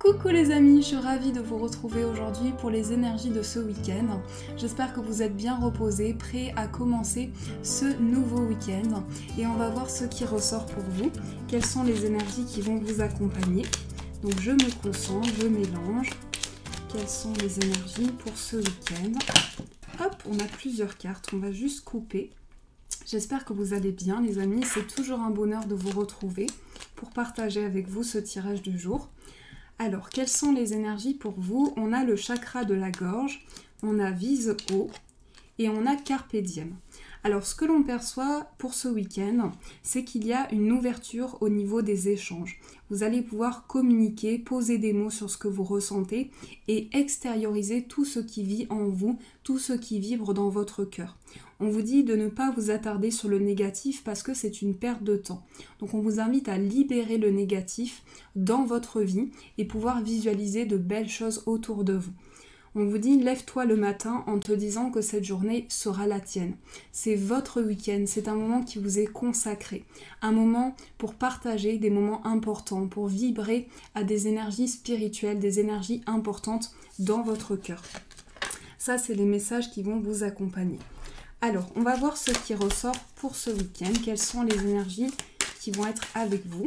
Coucou les amis, je suis ravie de vous retrouver aujourd'hui pour les énergies de ce week-end. J'espère que vous êtes bien reposés, prêts à commencer ce nouveau week-end. Et on va voir ce qui ressort pour vous, quelles sont les énergies qui vont vous accompagner. Donc je me concentre, je mélange. Quelles sont les énergies pour ce week-end? Hop, on a plusieurs cartes, on va juste couper. J'espère que vous allez bien les amis, c'est toujours un bonheur de vous retrouver pour partager avec vous ce tirage du jour. Alors, quelles sont les énergies pour vous? On a le chakra de la gorge, on a vise haut et on a carpe diem. Alors, ce que l'on perçoit pour ce week-end, c'est qu'il y a une ouverture au niveau des échanges. Vous allez pouvoir communiquer, poser des mots sur ce que vous ressentez et extérioriser tout ce qui vit en vous, tout ce qui vibre dans votre cœur. On vous dit de ne pas vous attarder sur le négatif parce que c'est une perte de temps. Donc on vous invite à libérer le négatif dans votre vie et pouvoir visualiser de belles choses autour de vous. On vous dit lève-toi le matin en te disant que cette journée sera la tienne. C'est votre week-end, c'est un moment qui vous est consacré. Un moment pour partager des moments importants, pour vibrer à des énergies spirituelles, des énergies importantes dans votre cœur. Ça, c'est les messages qui vont vous accompagner. Alors, on va voir ce qui ressort pour ce week-end. Quelles sont les énergies qui vont être avec vous?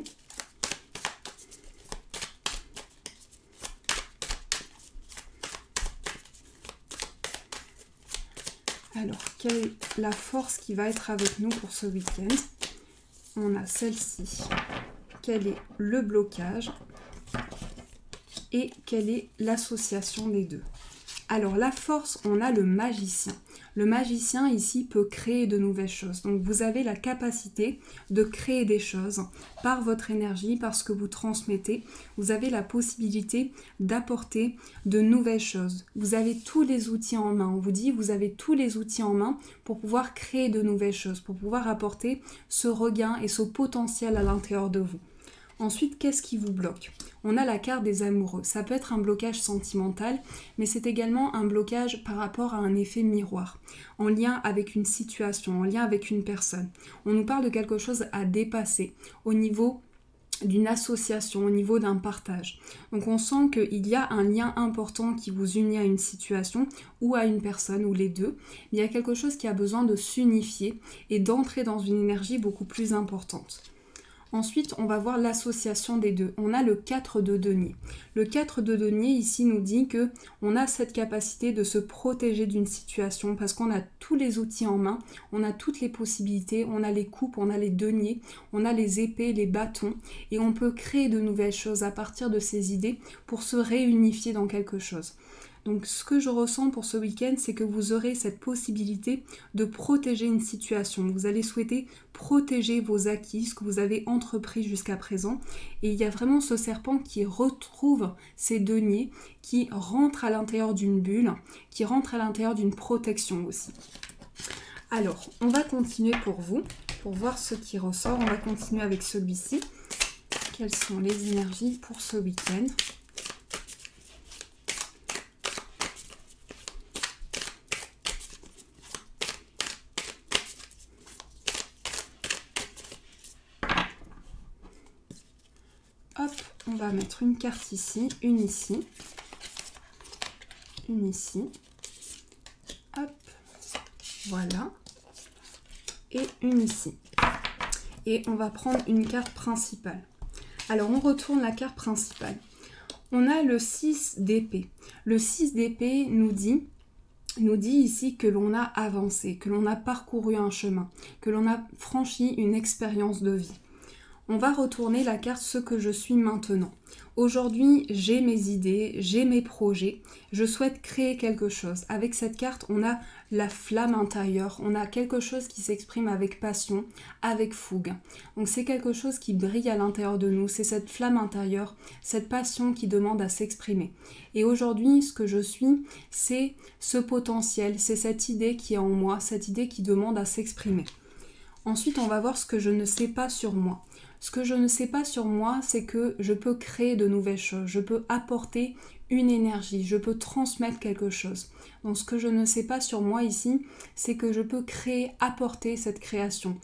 Alors, quelle est la force qui va être avec nous pour ce week-end? On a celle-ci. Quel est le blocage? Et quelle est l'association des deux? Alors, la force, on a le magicien. Le magicien, ici, peut créer de nouvelles choses. Donc, vous avez la capacité de créer des choses par votre énergie, par ce que vous transmettez. Vous avez la possibilité d'apporter de nouvelles choses. Vous avez tous les outils en main. On vous dit, vous avez tous les outils en main pour pouvoir créer de nouvelles choses, pour pouvoir apporter ce regain et ce potentiel à l'intérieur de vous. Ensuite, qu'est-ce qui vous bloque? On a la carte des amoureux. Ça peut être un blocage sentimental, mais c'est également un blocage par rapport à un effet miroir, en lien avec une situation, en lien avec une personne. On nous parle de quelque chose à dépasser au niveau d'une association, au niveau d'un partage. Donc on sent qu'il y a un lien important qui vous unit à une situation ou à une personne, ou les deux. Mais il y a quelque chose qui a besoin de s'unifier et d'entrer dans une énergie beaucoup plus importante. Ensuite, on va voir l'association des deux. On a le 4 de denier. Le 4 de denier, ici, nous dit que on a cette capacité de se protéger d'une situation parce qu'on a tous les outils en main, on a toutes les possibilités, on a les coupes, on a les deniers, on a les épées, les bâtons, et on peut créer de nouvelles choses à partir de ces idées pour se réunifier dans quelque chose. Donc ce que je ressens pour ce week-end, c'est que vous aurez cette possibilité de protéger une situation. Vous allez souhaiter protéger vos acquis, ce que vous avez entrepris jusqu'à présent. Et il y a vraiment ce serpent qui retrouve ses deniers, qui rentre à l'intérieur d'une bulle, qui rentre à l'intérieur d'une protection aussi. Alors, on va continuer pour vous, pour voir ce qui ressort. On va continuer avec celui-ci. Quelles sont les énergies pour ce week-end ? Hop, on va mettre une carte ici, une ici, hop, voilà, et une ici. Et on va prendre une carte principale. Alors, on retourne la carte principale. On a le 6 d'épée. Le 6 d'épée nous dit ici que l'on a avancé, que l'on a parcouru un chemin, que l'on a franchi une expérience de vie. On va retourner la carte ce que je suis maintenant. Aujourd'hui, j'ai mes idées, j'ai mes projets, je souhaite créer quelque chose. Avec cette carte, on a la flamme intérieure, on a quelque chose qui s'exprime avec passion, avec fougue. Donc c'est quelque chose qui brille à l'intérieur de nous, c'est cette flamme intérieure, cette passion qui demande à s'exprimer. Et aujourd'hui, ce que je suis, c'est ce potentiel, c'est cette idée qui est en moi, cette idée qui demande à s'exprimer. Ensuite, on va voir ce que je ne sais pas sur moi. Ce que je ne sais pas sur moi, c'est que je peux créer de nouvelles choses, je peux apporter une énergie, je peux transmettre quelque chose. Donc ce que je ne sais pas sur moi ici, c'est que je peux créer, apporter cette création.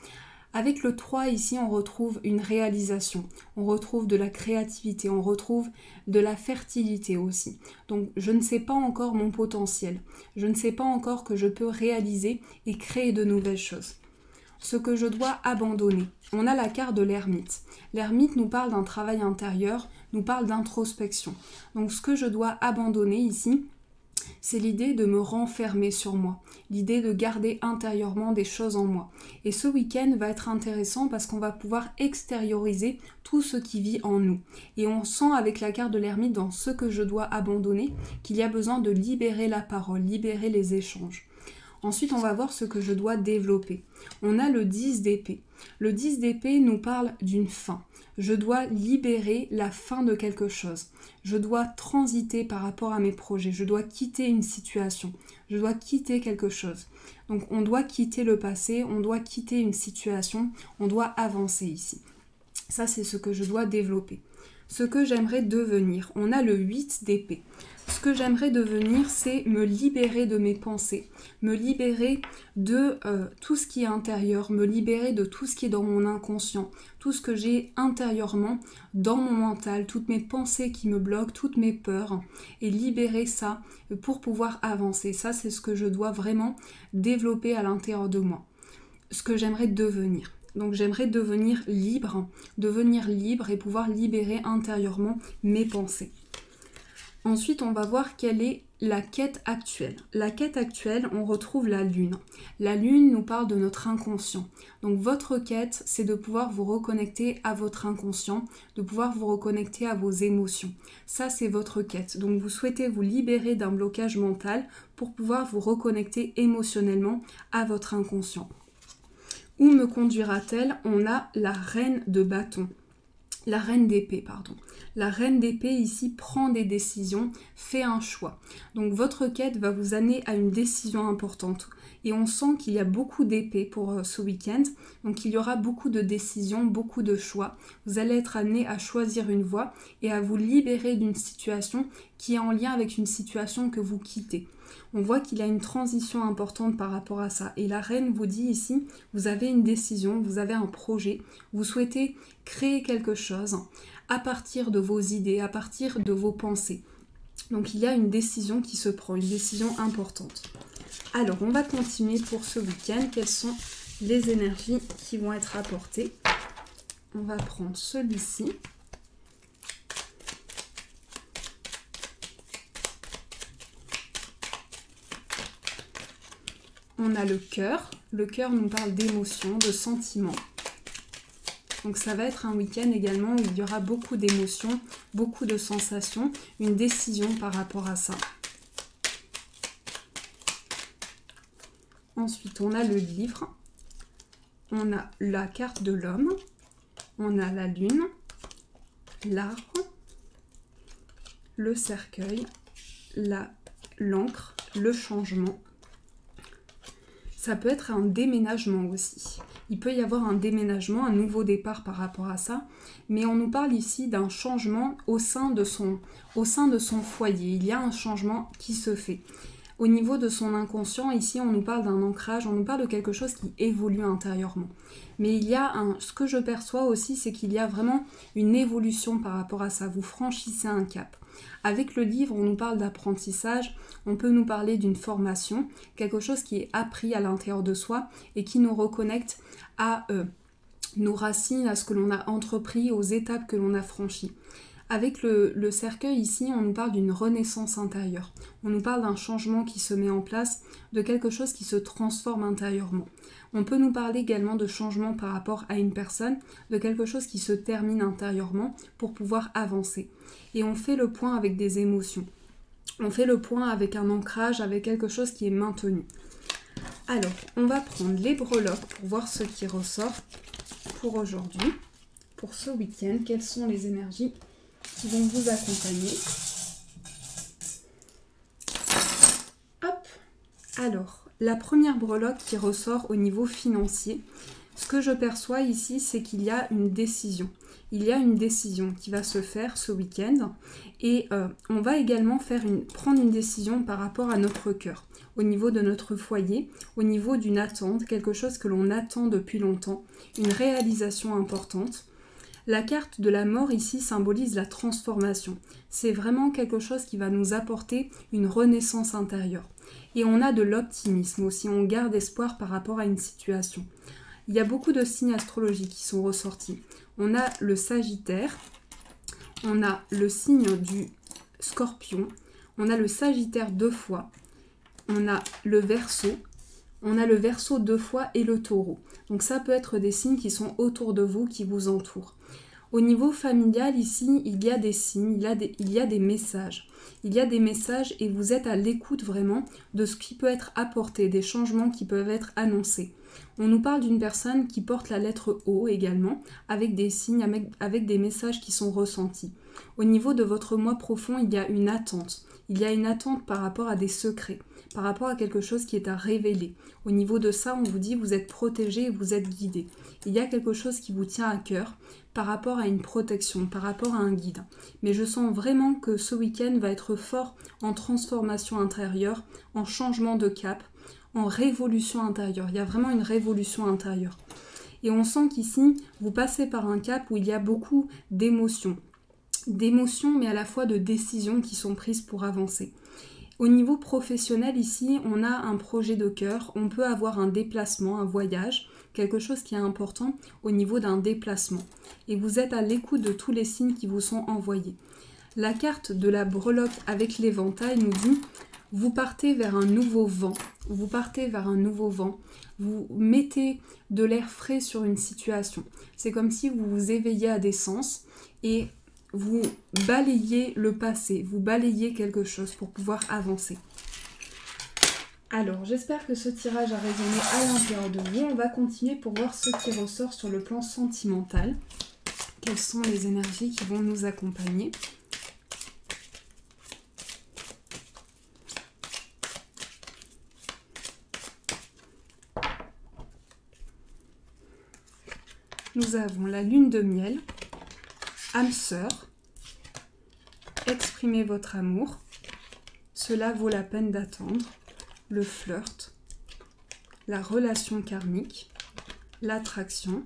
Avec le 3 ici, on retrouve une réalisation, on retrouve de la créativité, on retrouve de la fertilité aussi. Donc je ne sais pas encore mon potentiel, je ne sais pas encore que je peux réaliser et créer de nouvelles choses. Ce que je dois abandonner. On a la carte de l'ermite. L'ermite nous parle d'un travail intérieur, nous parle d'introspection. Donc ce que je dois abandonner ici, c'est l'idée de me renfermer sur moi, l'idée de garder intérieurement des choses en moi. Et ce week-end va être intéressant parce qu'on va pouvoir extérioriser tout ce qui vit en nous. Et on sent avec la carte de l'ermite dans ce que je dois abandonner qu'il y a besoin de libérer la parole, libérer les échanges. Ensuite, on va voir ce que je dois développer. On a le 10 d'épée. Le 10 d'épée nous parle d'une fin. Je dois libérer la fin de quelque chose. Je dois transiter par rapport à mes projets. Je dois quitter une situation. Je dois quitter quelque chose. Donc, on doit quitter le passé, on doit quitter une situation, on doit avancer ici. Ça, c'est ce que je dois développer. Ce que j'aimerais devenir. On a le 8 d'épée. Ce que j'aimerais devenir, c'est me libérer de mes pensées, me libérer de tout ce qui est intérieur, me libérer de tout ce qui est dans mon inconscient, tout ce que j'ai intérieurement dans mon mental, toutes mes pensées qui me bloquent, toutes mes peurs, et libérer ça pour pouvoir avancer. Ça, c'est ce que je dois vraiment développer à l'intérieur de moi, ce que j'aimerais devenir. Donc j'aimerais devenir libre et pouvoir libérer intérieurement mes pensées. Ensuite, on va voir quelle est la quête actuelle. La quête actuelle, on retrouve la lune. La lune nous parle de notre inconscient. Donc votre quête, c'est de pouvoir vous reconnecter à votre inconscient, de pouvoir vous reconnecter à vos émotions. Ça, c'est votre quête. Donc vous souhaitez vous libérer d'un blocage mental pour pouvoir vous reconnecter émotionnellement à votre inconscient. Où me conduira-t-elle? On a la reine de bâton. La reine d'épée, pardon. La reine d'épée ici prend des décisions, fait un choix. Donc votre quête va vous amener à une décision importante. Et on sent qu'il y a beaucoup d'épées pour ce week-end. Donc il y aura beaucoup de décisions, beaucoup de choix. Vous allez être amené à choisir une voie et à vous libérer d'une situation qui est en lien avec une situation que vous quittez. On voit qu'il y a une transition importante par rapport à ça. Et la reine vous dit ici, vous avez une décision, vous avez un projet, vous souhaitez créer quelque chose à partir de vos idées, à partir de vos pensées. Donc il y a une décision qui se prend, une décision importante. Alors on va continuer pour ce week-end. Quelles sont les énergies qui vont être apportées? On va prendre celui-ci. On a le cœur. Le cœur nous parle d'émotions, de sentiments. Donc ça va être un week-end également où il y aura beaucoup d'émotions, beaucoup de sensations, une décision par rapport à ça. Ensuite, on a le livre. On a la carte de l'homme. On a la lune, l'arbre, le cercueil, l'encre, le changement. Ça peut être un déménagement aussi. Il peut y avoir un déménagement, un nouveau départ par rapport à ça. Mais on nous parle ici d'un changement au sein de son foyer. Il y a un changement qui se fait. Au niveau de son inconscient, ici, on nous parle d'un ancrage, on nous parle de quelque chose qui évolue intérieurement. Mais il y a ce que je perçois aussi, c'est qu'il y a vraiment une évolution par rapport à ça. Vous franchissez un cap. Avec le livre, on nous parle d'apprentissage, on peut nous parler d'une formation, quelque chose qui est appris à l'intérieur de soi et qui nous reconnecte à nos racines, à ce que l'on a entrepris, aux étapes que l'on a franchies. Avec le cercueil ici, on nous parle d'une renaissance intérieure. On nous parle d'un changement qui se met en place, de quelque chose qui se transforme intérieurement. On peut nous parler également de changement par rapport à une personne, de quelque chose qui se termine intérieurement pour pouvoir avancer. Et on fait le point avec des émotions. On fait le point avec un ancrage, avec quelque chose qui est maintenu. Alors, on va prendre les breloques pour voir ce qui ressort pour aujourd'hui, pour ce week-end. Quelles sont les énergies qui vont vous accompagner? Hop. Alors, la première breloque qui ressort au niveau financier, ce que je perçois ici, c'est qu'il y a une décision. il y a une décision qui va se faire ce week-end et on va également prendre une décision par rapport à notre cœur, au niveau de notre foyer, au niveau d'une attente, quelque chose que l'on attend depuis longtemps, une réalisation importante. La carte de la mort ici symbolise la transformation. C'est vraiment quelque chose qui va nous apporter une renaissance intérieure. Et on a de l'optimisme aussi, on garde espoir par rapport à une situation. Il y a beaucoup de signes astrologiques qui sont ressortis. On a le Sagittaire, on a le signe du Scorpion, on a le Sagittaire 2 fois, on a le Verseau, on a le Verseau 2 fois et le Taureau. Donc ça peut être des signes qui sont autour de vous, qui vous entourent. Au niveau familial, ici, il y a des signes, il y a des messages. Il y a des messages et vous êtes à l'écoute vraiment de ce qui peut être apporté, des changements qui peuvent être annoncés. On nous parle d'une personne qui porte la lettre O également, avec des signes, avec des messages qui sont ressentis. Au niveau de votre moi profond, il y a une attente. Il y a une attente par rapport à des secrets, par rapport à quelque chose qui est à révéler. Au niveau de ça, on vous dit vous êtes protégé et vous êtes guidé. Il y a quelque chose qui vous tient à cœur par rapport à une protection, par rapport à un guide. Mais je sens vraiment que ce week-end va être fort en transformation intérieure, en changement de cap, en révolution intérieure. Il y a vraiment une révolution intérieure. Et on sent qu'ici, vous passez par un cap où il y a beaucoup d'émotions. D'émotions, mais à la fois de décisions qui sont prises pour avancer. Au niveau professionnel, ici, on a un projet de cœur, on peut avoir un déplacement, un voyage, quelque chose qui est important au niveau d'un déplacement. Et vous êtes à l'écoute de tous les signes qui vous sont envoyés. La carte de la breloque avec l'éventail nous dit « Vous partez vers un nouveau vent, vous partez vers un nouveau vent, vous mettez de l'air frais sur une situation. C'est comme si vous vous éveillez à des sens et vous balayez le passé, vous balayez quelque chose pour pouvoir avancer. » Alors, j'espère que ce tirage a résonné à l'intérieur de vous. On va continuer pour voir ce qui ressort sur le plan sentimental. Quelles sont les énergies qui vont nous accompagner? Nous avons la lune de miel, âme sœur, exprimez votre amour, cela vaut la peine d'attendre, le flirt, la relation karmique, l'attraction,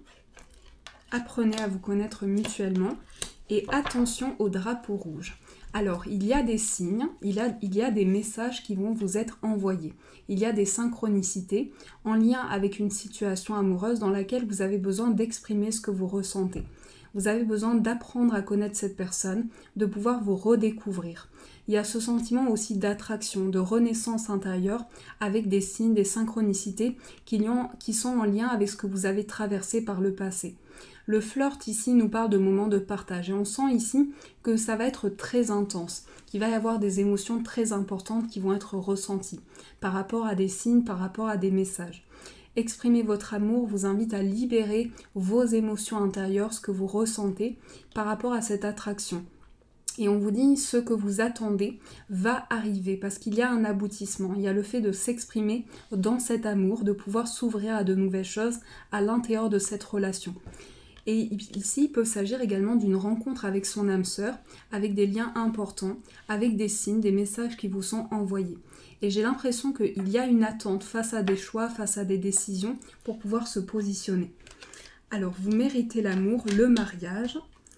apprenez à vous connaître mutuellement et attention au drapeau rouge. Alors, il y a des signes, il y a des messages qui vont vous être envoyés. Il y a des synchronicités en lien avec une situation amoureuse dans laquelle vous avez besoin d'exprimer ce que vous ressentez. Vous avez besoin d'apprendre à connaître cette personne, de pouvoir vous redécouvrir. Il y a ce sentiment aussi d'attraction, de renaissance intérieure avec des signes, des synchronicités qui sont en lien avec ce que vous avez traversé par le passé. Le flirt ici nous parle de moments de partage et on sent ici que ça va être très intense, qu'il va y avoir des émotions très importantes qui vont être ressenties par rapport à des signes, par rapport à des messages. Exprimer votre amour vous invite à libérer vos émotions intérieures, ce que vous ressentez par rapport à cette attraction. Et on vous dit ce que vous attendez va arriver parce qu'il y a un aboutissement. Il y a le fait de s'exprimer dans cet amour, de pouvoir s'ouvrir à de nouvelles choses à l'intérieur de cette relation. Et ici, il peut s'agir également d'une rencontre avec son âme sœur, avec des liens importants, avec des signes, des messages qui vous sont envoyés. Et j'ai l'impression qu'il y a une attente face à des choix, face à des décisions pour pouvoir se positionner. Alors, vous méritez l'amour, le mariage,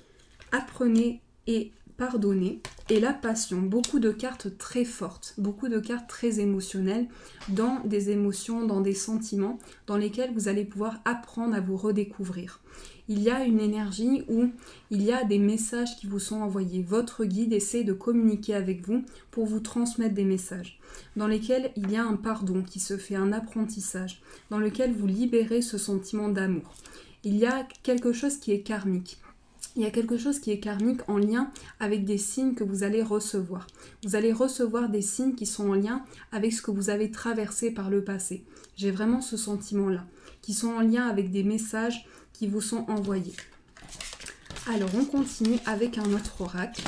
apprenez et pardonnez, et la passion. Beaucoup de cartes très fortes, beaucoup de cartes très émotionnelles, dans des émotions, dans des sentiments, dans lesquels vous allez pouvoir apprendre à vous redécouvrir. Il y a une énergie où il y a des messages qui vous sont envoyés. Votre guide essaie de communiquer avec vous pour vous transmettre des messages, dans lesquels il y a un pardon qui se fait, un apprentissage, dans lequel vous libérez ce sentiment d'amour. Il y a quelque chose qui est karmique. Il y a quelque chose qui est karmique en lien avec des signes que vous allez recevoir. Vous allez recevoir des signes qui sont en lien avec ce que vous avez traversé par le passé. J'ai vraiment ce sentiment-là, qui sont en lien avec des messages qui vous sont envoyés. Alors, on continue avec un autre oracle.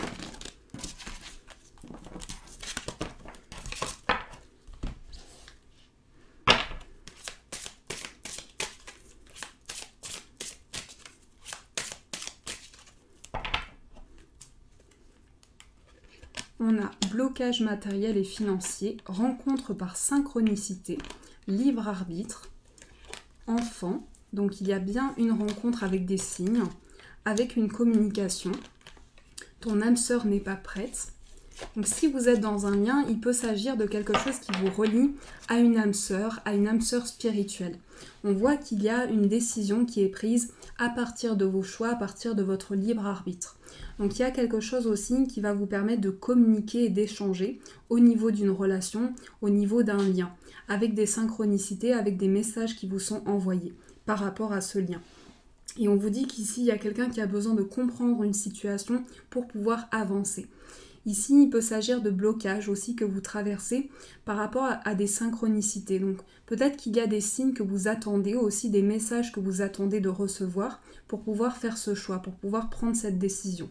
On a blocage matériel et financier, rencontre par synchronicité, libre arbitre, enfant. Donc il y a bien une rencontre avec des signes, avec une communication. Ton âme sœur n'est pas prête. Donc si vous êtes dans un lien, il peut s'agir de quelque chose qui vous relie à une âme sœur spirituelle. On voit qu'il y a une décision qui est prise à partir de vos choix, à partir de votre libre arbitre. Donc il y a quelque chose aussi qui va vous permettre de communiquer et d'échanger au niveau d'une relation, au niveau d'un lien, avec des synchronicités, avec des messages qui vous sont envoyés par rapport à ce lien. Et on vous dit qu'ici, il y a quelqu'un qui a besoin de comprendre une situation pour pouvoir avancer. Ici, il peut s'agir de blocages aussi que vous traversez par rapport à des synchronicités. Donc peut-être qu'il y a des signes que vous attendez, aussi des messages que vous attendez de recevoir pour pouvoir faire ce choix, pour pouvoir prendre cette décision.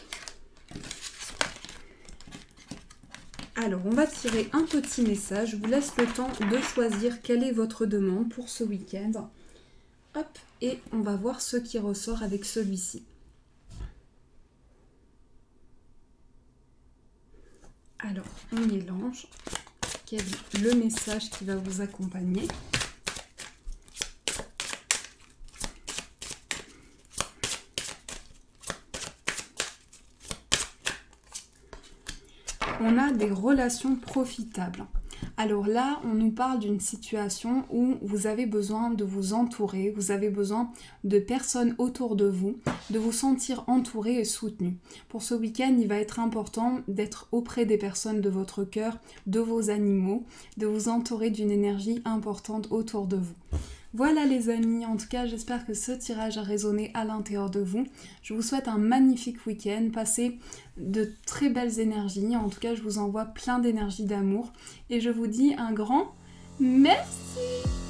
Alors, on va tirer un petit message. Je vous laisse le temps de choisir quelle est votre demande pour ce week-end. Hop, et on va voir ce qui ressort avec celui-ci. Alors, on mélange. Quel est le message qui va vous accompagner ? On a des relations profitables. Alors là, on nous parle d'une situation où vous avez besoin de vous entourer, vous avez besoin de personnes autour de vous sentir entouré et soutenu. Pour ce week-end, il va être important d'être auprès des personnes de votre cœur, de vos animaux, de vous entourer d'une énergie importante autour de vous. Voilà les amis, en tout cas j'espère que ce tirage a résonné à l'intérieur de vous. Je vous souhaite un magnifique week-end, passez de très belles énergies, en tout cas je vous envoie plein d'énergie d'amour et je vous dis un grand merci.